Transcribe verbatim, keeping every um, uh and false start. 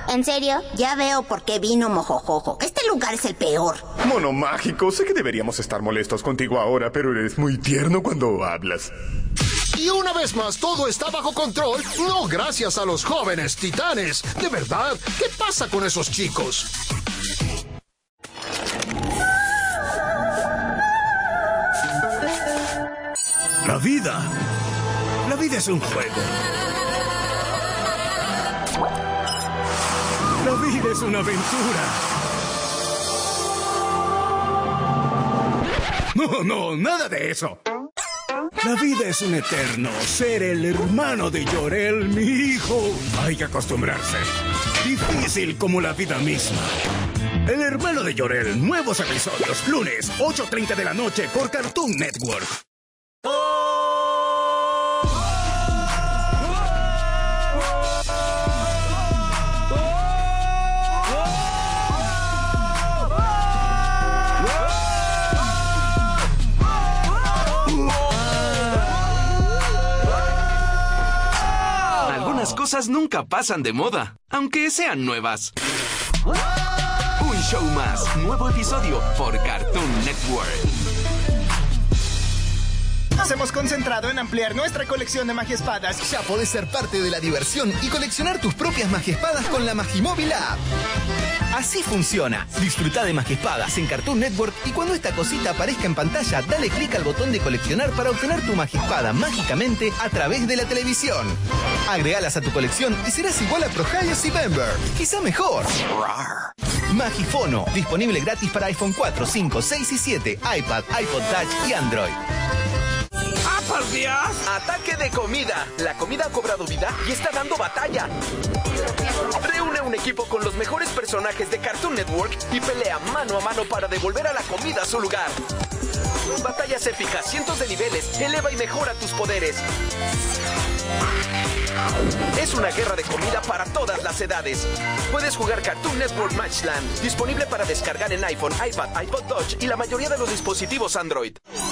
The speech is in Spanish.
¿En serio? Ya veo por qué vino Mojojojo. Este lugar es el peor. Mono mágico, sé que deberíamos estar molestos contigo ahora, pero eres muy tierno cuando hablas. Y una vez más, todo está bajo control, no gracias a los jóvenes titanes. De verdad, ¿qué pasa con esos chicos? La vida. La vida es un juego. La vida es una aventura. No, no, nada de eso. La vida es un eterno ser el hermano de Jor-El, mi hijo. Hay que acostumbrarse. Difícil como la vida misma. El hermano de Jor-El, nuevos episodios, lunes, ocho treinta de la noche por Cartoon Network. Algunas cosas nunca pasan de moda, aunque sean nuevas. Un show más, nuevo episodio por Cartoon Network. Nos hemos concentrado en ampliar nuestra colección de magiespadas. Ya podés ser parte de la diversión y coleccionar tus propias magiespadas con la Magimóvil App. Así funciona. Disfruta de magiespadas en Cartoon Network y cuando esta cosita aparezca en pantalla, dale clic al botón de coleccionar para obtener tu magiespada mágicamente a través de la televisión. Agregalas a tu colección y serás igual a ProHios y Bember. Quizá mejor. Magifono. Disponible gratis para iPhone cuatro, cinco, seis y siete, iPad, iPod Touch y Android. ¡Ah, por Dios! ¡Ataque de comida! La comida ha cobrado vida y está dando batalla. Reúne un equipo con los mejores personajes de Cartoon Network y pelea mano a mano para devolver a la comida a su lugar. Batallas épicas, cientos de niveles, eleva y mejora tus poderes. Es una guerra de comida para todas las edades. Puedes jugar Cartoon Network Matchland, disponible para descargar en iPhone, iPad, iPod Touch y la mayoría de los dispositivos Android.